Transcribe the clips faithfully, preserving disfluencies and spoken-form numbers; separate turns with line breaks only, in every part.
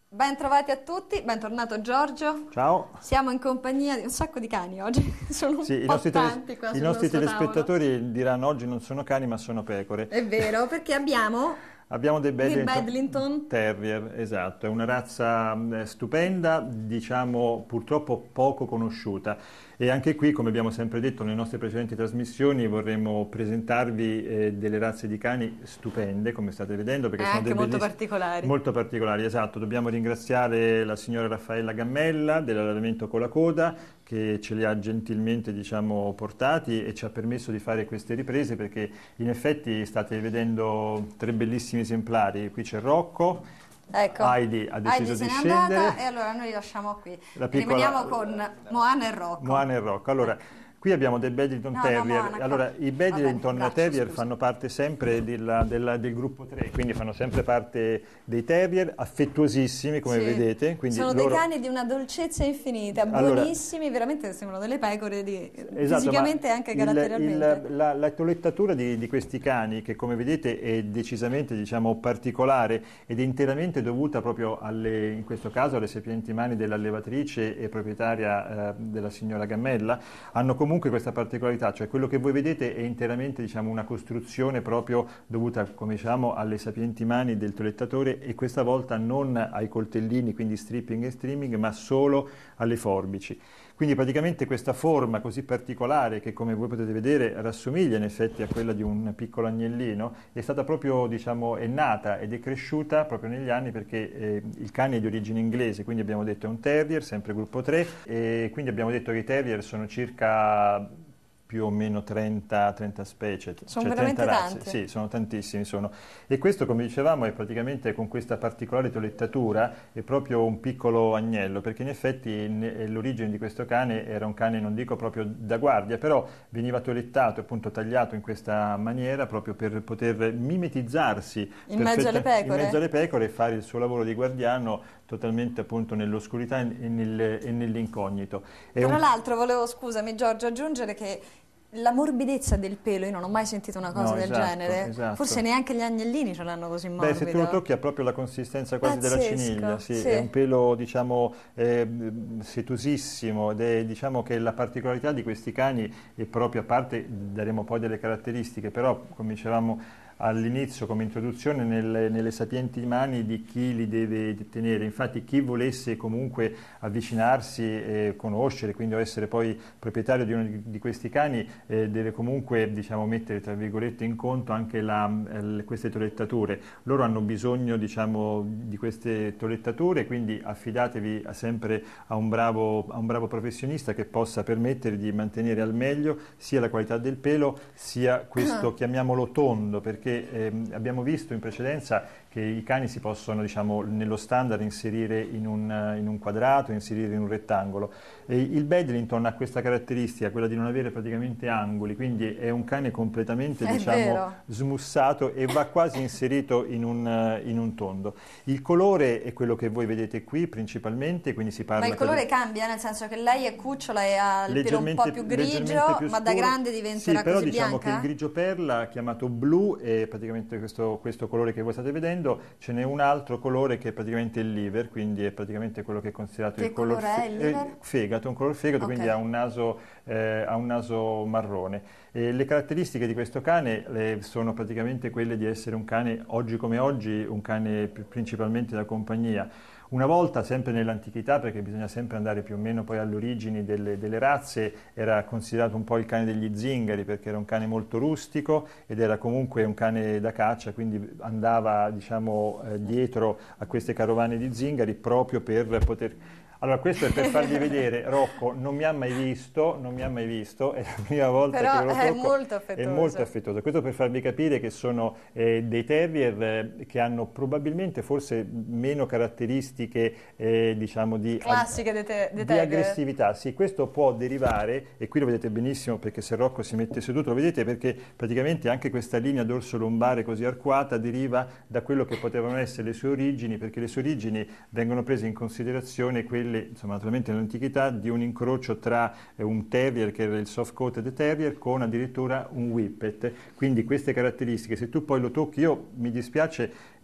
Ben trovati a tutti, bentornato Giorgio.
Ciao.
Siamo in compagnia di un sacco di cani oggi, sono un
Sì, i
po'
nostri, tele-
tanti qua
i
sul
nostri
nostro tavolo.
telespettatori diranno oggi non sono cani ma sono pecore.
È vero, perché abbiamo
Abbiamo dei
dei
Bedlington
Bedlington.
Terrier, esatto, è una razza mh, stupenda, diciamo purtroppo poco conosciuta. E anche qui, come abbiamo sempre detto nelle nostre precedenti trasmissioni, vorremmo presentarvi eh, delle razze di cani stupende, come state vedendo,
E
perché sono
anche
dei
molto
belliss-
particolari.
molto particolari, esatto. Dobbiamo ringraziare la signora Raffaella Gammella dell'allevamento con la coda, che ce li ha gentilmente, diciamo, portati e ci ha permesso di fare queste riprese, perché in effetti state vedendo tre bellissimi esemplari. Qui c'è Rocco,
Ecco,
Heidi ha deciso
Heidi se
di
n'è andata e
scendere,
allora noi li lasciamo qui.
la
Rimaniamo
piccola
con Moana e Rocco.
Moana e Rocco. Allora,
Ecco.
qui abbiamo dei Bedlington
No, no,
Terrier.
Moana qua.
Allora, i
Va bene,
Bedlington
braccio,
Terrier
scusa.
fanno parte sempre della- della- del gruppo tre, quindi fanno sempre parte dei Terrier, affettuosissimi, come
Sì.
vedete. Quindi
Sono
loro...
dei cani di una dolcezza infinita,
Allora,
buonissimi, veramente sembrano delle pecore di...
esatto,
fisicamente e
ma
anche
il-
caratterialmente.
il- la, la toilettatura di, di questi cani, che come vedete è decisamente, diciamo, particolare ed è interamente dovuta proprio alle, in questo caso alle sapienti mani dell'allevatrice e proprietaria eh, della signora Gammella, hanno comunque questa particolarità, cioè quello che voi vedete è interamente, diciamo, una costruzione proprio dovuta, come diciamo, alle sapienti mani del toilettatore, e questa volta non ai coltellini, quindi stripping e streaming, ma solo alle forbici. Quindi praticamente questa forma così particolare, che come voi potete vedere rassomiglia in effetti a quella di un piccolo agnellino, è stata proprio, diciamo, è nata ed è cresciuta proprio negli anni, perché eh, il cane è di origine inglese, quindi abbiamo detto è un terrier, sempre gruppo tre, e quindi abbiamo detto che i terrier sono circa più o meno trenta, trenta specie,
Sono
cioè
veramente
trenta razze.
tanti.
Sì, sono tantissimi sono. E questo, come dicevamo, è praticamente con questa particolare toilettatura, è proprio un piccolo agnello, perché in effetti ne- l'origine di questo cane era un cane, non dico proprio da guardia, però veniva toilettato, appunto tagliato in questa maniera proprio per poter mimetizzarsi
In mezzo alle
perfetta- in
pecore?
mezzo alle pecore e fare il suo lavoro di guardiano totalmente, appunto, nell'oscurità e nel- e nell'incognito. È
Tra
un...
l'altro volevo, scusami Giorgio, aggiungere che la morbidezza del pelo, io non ho mai sentito una cosa
No,
del
esatto,
genere,
esatto.
forse neanche gli agnellini ce l'hanno così
Beh, se tu lo
morbido.
tocchi ha proprio la consistenza quasi della
Pazzesco,
ciniglia, sì,
sì.
è un pelo, diciamo, eh, setosissimo, ed è, diciamo, che la particolarità di questi cani è proprio, a parte, daremo poi delle caratteristiche, però come dicevamo all'inizio come introduzione, nelle, nelle sapienti mani di chi li deve tenere. Infatti chi volesse comunque avvicinarsi e conoscere, quindi o essere poi proprietario di uno di, di questi cani, eh, deve comunque, diciamo, mettere tra virgolette in conto anche la, eh, queste toilettature. Loro hanno bisogno, diciamo, di queste toilettature, quindi affidatevi a sempre a un, bravo, a un bravo professionista che possa permettere di mantenere al meglio sia la qualità del pelo sia questo, chiamiamolo tondo, perché ehm, abbiamo visto in precedenza che i cani si possono, diciamo, nello standard inserire in un, in un quadrato, inserire in un rettangolo. E il Bedlington ha questa caratteristica, quella di non avere praticamente angoli, quindi è un cane completamente,
È
diciamo,
vero.
smussato e va quasi inserito in un, in un tondo. Il colore è quello che voi vedete qui principalmente, quindi si parla...
Ma il colore cambia, nel senso che lei è cucciola e ha il pelo un po'
leggermente,
più
leggermente
grigio,
più
ma da
scuro.
grande diventerà
Sì, però
così
diciamo che il
bianca?
grigio perla, chiamato blu, è praticamente questo, questo colore che voi state vedendo. Ce n'è un altro colore che è praticamente il liver, quindi è praticamente quello che è considerato
Che
il color
colore è
fe-
il
eh,
liver?
fegato, un color fegato,
Ok.
quindi ha un naso, eh, ha un naso marrone. E le caratteristiche di questo cane eh, sono praticamente quelle di essere un cane, oggi come oggi, un cane pri- principalmente da compagnia. Una volta, sempre nell'antichità, perché bisogna sempre andare più o meno poi alle origini delle, delle razze, era considerato un po' il cane degli zingari, perché era un cane molto rustico ed era comunque un cane da caccia, quindi andava, diciamo, eh, dietro a queste carovane di zingari proprio per poter... Allora, questo è per farvi vedere, Rocco non mi ha mai visto, non mi ha mai visto, è la prima volta
Però
che lo
è
tocco,
molto
è molto
affettuoso.
affettuoso. Questo per farvi capire che sono eh, dei terrier eh, che hanno probabilmente forse meno caratteristiche, eh, diciamo, di, ag-
Classiche dei te- dei
di
Tiger.
aggressività. Sì, questo può derivare, e qui lo vedete benissimo perché se Rocco si mette seduto lo vedete, perché praticamente anche questa linea dorso-lombare così arcuata deriva da quello che potevano essere le sue origini, perché le sue origini vengono prese in considerazione quelle, insomma, naturalmente nell'antichità, di un incrocio tra eh, un terrier, che era il soft coated terrier, con addirittura un whippet. Quindi queste caratteristiche, se tu poi lo tocchi, io mi dispiace,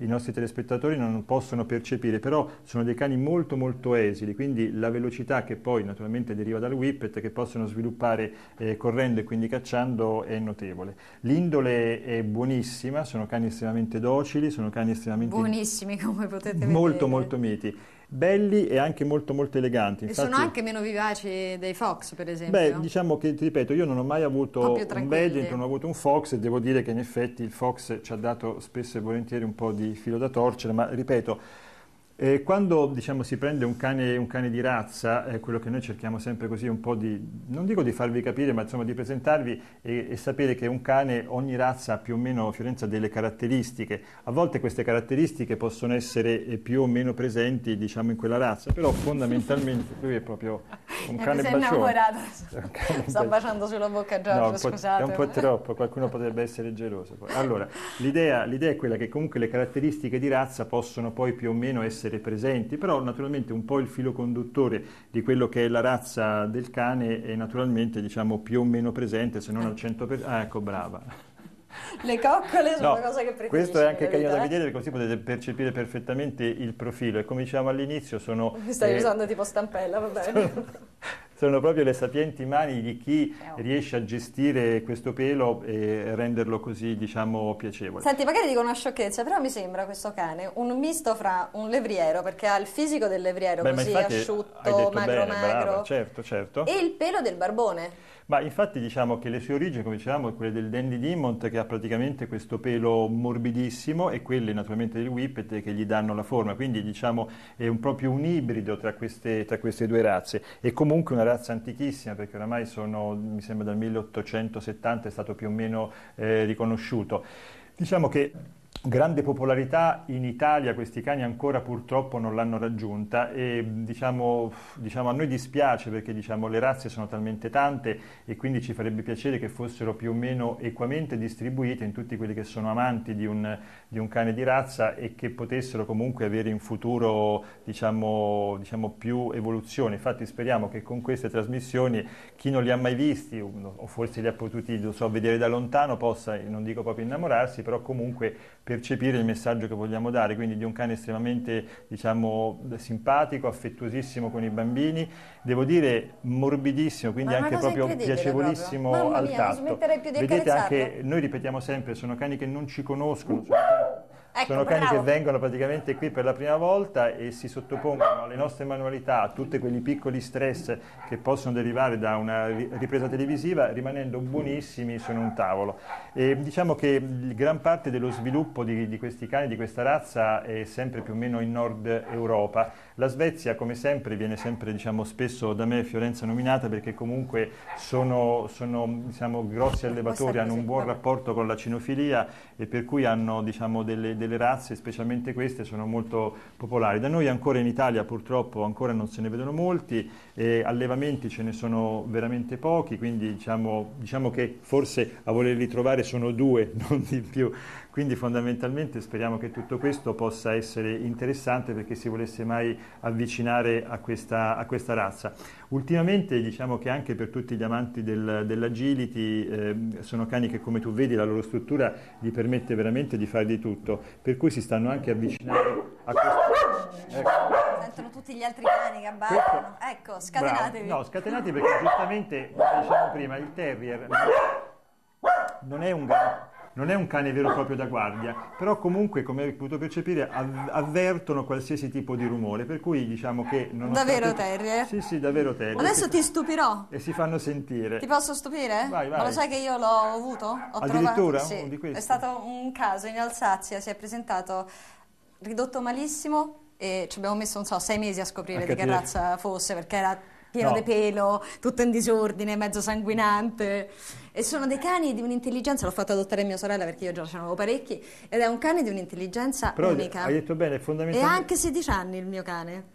i nostri telespettatori non possono percepire, però sono dei cani molto molto esili, quindi la velocità che poi naturalmente deriva dal whippet che possono sviluppare eh, correndo e quindi cacciando è notevole. L'indole è buonissima, sono cani estremamente docili, sono cani estremamente
buonissimi come potete vedere.
Molto molto miti. Belli e anche molto molto eleganti.
Infatti, e sono anche meno vivaci dei fox, per esempio.
Beh, diciamo che, ti ripeto, io non ho mai avuto un, un Bedlington, non ho avuto un fox e devo dire che in effetti il fox ci ha dato spesso e volentieri un po' di filo da torcere, ma ripeto, eh, quando diciamo si prende un cane, un cane di razza, eh, quello che noi cerchiamo sempre così un po' di, non dico di farvi capire, ma insomma di presentarvi e, e sapere che un cane, ogni razza ha più o meno, Fiorenza, delle caratteristiche. A volte queste caratteristiche possono essere eh, più o meno presenti, diciamo, in quella razza, però fondamentalmente lui è proprio un cane
sei
bacione.
innamorato.
Un cane
Sta baciando sulla bocca Giorgio,
no,
scusate.
È un po' troppo, qualcuno potrebbe essere geloso. Allora, l'idea, l'idea è quella che comunque le caratteristiche di razza possono poi più o meno essere presenti, però naturalmente un po' il filo conduttore di quello che è la razza del cane è naturalmente, diciamo, più o meno presente, se non al cento per cento. Ah, ecco, brava.
Le coccole sono
no,
una cosa che preferisco.
Questo è anche carino da
eh?
vedere, perché così potete percepire perfettamente il profilo. E come dicevamo all'inizio, sono...
Mi stai
eh,
usando tipo stampella, va bene.
Sono, sono proprio le sapienti mani di chi riesce a gestire questo pelo e renderlo così, diciamo, piacevole.
Senti, magari dico una sciocchezza, però mi sembra questo cane un misto fra un levriero, perché ha il fisico del levriero,
Beh,
così asciutto, magro
bene,
magro,
brava, certo, certo.
e il pelo del barbone.
Ma infatti diciamo che le sue origini, come dicevamo, è quelle del Dandy Dinmont, che ha praticamente questo pelo morbidissimo, e quelle naturalmente del Whippet che gli danno la forma, quindi diciamo è un, proprio un ibrido tra queste, tra queste due razze. E comunque una razza antichissima, perché oramai sono, mi sembra dal milleottocentosettanta è stato più o meno eh, riconosciuto. Diciamo che grande popolarità in Italia questi cani ancora purtroppo non l'hanno raggiunta e diciamo, diciamo a noi dispiace, perché diciamo le razze sono talmente tante e quindi ci farebbe piacere che fossero più o meno equamente distribuite in tutti quelli che sono amanti di un, di un cane di razza e che potessero comunque avere in futuro diciamo, diciamo più evoluzione. Infatti speriamo che con queste trasmissioni chi non li ha mai visti o forse li ha potuti lo so, vedere da lontano possa, non dico proprio innamorarsi, però comunque percepire il messaggio che vogliamo dare, quindi di un cane estremamente diciamo simpatico, affettuosissimo con i bambini, devo dire morbidissimo, quindi anche proprio piacevolissimo
proprio.
al
Mamma mia,
tatto.
non smetterei più di
Vedete
accarezzarlo.
anche, noi ripetiamo sempre, sono cani che non ci conoscono, sono cani,
ecco,
sono cani
bravo.
che vengono praticamente qui per la prima volta e si sottopongono alle nostre manualità, a tutti quei piccoli stress che possono derivare da una ripresa televisiva, rimanendo buonissimi su un tavolo. E diciamo che gran parte dello sviluppo di, di questi cani, di questa razza, è sempre più o meno in Nord Europa. La Svezia, come sempre, viene sempre diciamo, spesso da me e Fiorenza nominata perché comunque sono, sono diciamo, grossi allevatori, hanno un buon rapporto con la cinofilia e per cui hanno diciamo, delle, delle razze, specialmente queste, sono molto popolari. Da noi ancora in Italia purtroppo ancora non se ne vedono molti, e allevamenti ce ne sono veramente pochi, quindi diciamo, diciamo che forse a volerli trovare sono due, non di più. Quindi fondamentalmente speriamo che tutto questo possa essere interessante per chi si volesse mai avvicinare a questa, a questa razza. Ultimamente diciamo che anche per tutti gli amanti del, dell'agility eh, sono cani che, come tu vedi, la loro struttura gli permette veramente di fare di tutto, per cui si stanno anche avvicinando a questo. Ecco.
Sentono tutti gli altri cani che abbagliano. Ecco, scatenatevi.
Bravo. No, scatenati perché giustamente, come dicevamo prima, il terrier non è un gatto. Non è un cane vero e proprio da guardia, però comunque, come hai potuto percepire, av- avvertono qualsiasi tipo di rumore, per cui diciamo che...
Davvero terrier?
Sì, sì, davvero terrier.
Adesso ti stupirò.
E si fanno sentire.
Ti posso stupire?
Vai, vai.
Ma lo sai che io l'ho avuto? Ho
Addirittura?
Trovato, sì.
Uno di questi?
È stato un caso in Alsazia, si è presentato ridotto malissimo e ci abbiamo messo, non so, sei mesi a scoprire
A
di che
capire.
razza fosse, perché era pieno
No.
di pelo, tutto in disordine, mezzo sanguinante. E sono dei cani di un'intelligenza, l'ho fatto adottare a mia sorella perché io già ce ne avevo parecchi, ed è un cane di un'intelligenza
Però
unica.
hai detto bene,
E
fondamentalmente...
ha anche sedici anni il mio cane.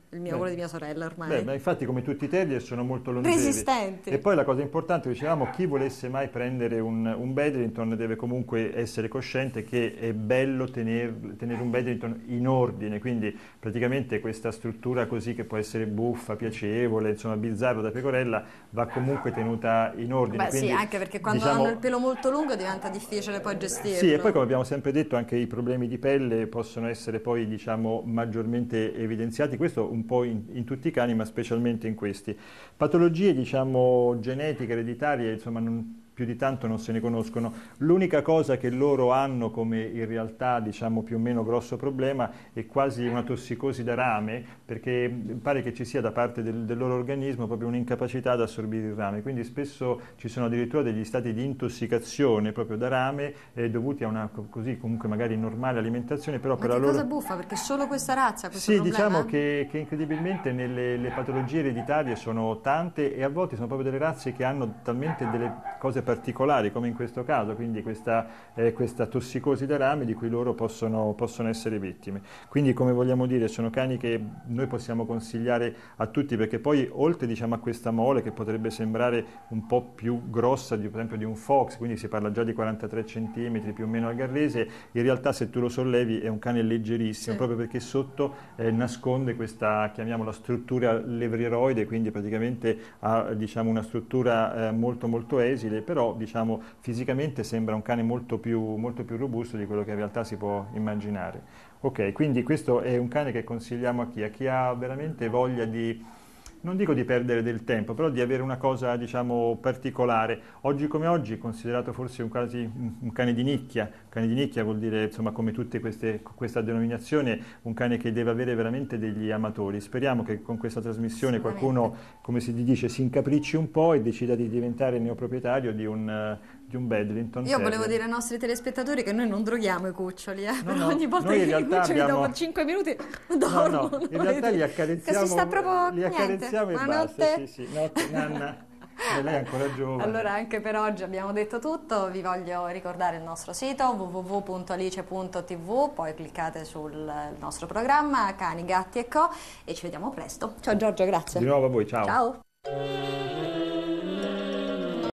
il mio,
Beh.
quello di mia sorella ormai.
Beh, ma infatti come tutti i terrier sono molto longevi.
Resistenti.
E poi la cosa importante, dicevamo, chi volesse mai prendere un, un Bedlington deve comunque essere cosciente che è bello tener, tenere un Bedlington in ordine, quindi praticamente questa struttura così che può essere buffa, piacevole, insomma bizzarro da pecorella, va comunque tenuta in ordine.
Beh
quindi,
sì, anche perché quando
diciamo,
hanno il pelo molto lungo diventa difficile poi gestirlo.
sì, e poi come abbiamo sempre detto anche i problemi di pelle possono essere poi diciamo maggiormente evidenziati, questo un po' in, in tutti i cani ma specialmente in questi. Patologie diciamo genetiche, ereditarie, insomma non, più di tanto non se ne conoscono. L'unica cosa che loro hanno come in realtà diciamo più o meno grosso problema è quasi una tossicosi da rame, perché pare che ci sia da parte del, del loro organismo proprio un'incapacità ad assorbire il rame, quindi spesso ci sono addirittura degli stati di intossicazione proprio da rame eh, dovuti a una così comunque magari normale alimentazione, però
Ma
per
che
la loro...
cosa buffa, perché solo questa razza ha questo
Sì,
problema?
diciamo che, che incredibilmente nelle le patologie ereditarie sono tante e a volte sono proprio delle razze che hanno talmente delle cose particolari, come in questo caso, quindi questa, eh, questa tossicosi da rame di cui loro possono, possono essere vittime. Quindi, come vogliamo dire, sono cani che noi possiamo consigliare a tutti, perché poi oltre diciamo, a questa mole che potrebbe sembrare un po' più grossa, di, per esempio di un fox, quindi si parla già di quarantatré centimetri più o meno al gallese, in realtà se tu lo sollevi è un cane leggerissimo, sì. Proprio perché sotto eh, nasconde questa, chiamiamola, struttura levriroide, quindi praticamente ha diciamo, una struttura eh, molto molto esile, però diciamo, fisicamente sembra un cane molto più, molto più robusto di quello che in realtà si può immaginare. Ok, quindi questo è un cane che consigliamo a chi? A chi ha veramente voglia di, non dico di perdere del tempo, però di avere una cosa diciamo particolare. Oggi come oggi è considerato forse un, quasi, un cane di nicchia. Un cane di nicchia vuol dire, insomma, come tutte queste, questa denominazione, un cane che deve avere veramente degli amatori. Speriamo che con questa trasmissione qualcuno, come si dice, si incapricci un po' e decida di diventare neoproprietario di un, di un Bedlington.
Io volevo dire ai nostri telespettatori che noi non droghiamo i cuccioli, eh?
No,
Però
no,
ogni volta
noi
che
in
i
realtà
cuccioli
abbiamo...
dopo cinque minuti dormono.
No, no, in realtà li accarezziamo,
Che si sta proprio
li accarezziamo
niente.
e
Buonanotte.
basta. Sì, sì, notte, nanna. E lei è ancora giovane.
Allora anche per oggi abbiamo detto tutto, vi voglio ricordare il nostro sito w w w punto alice punto t v, poi cliccate sul nostro programma Cani, Gatti e Co e ci vediamo presto. Ciao Giorgio, grazie.
Di nuovo a voi, ciao.
Ciao.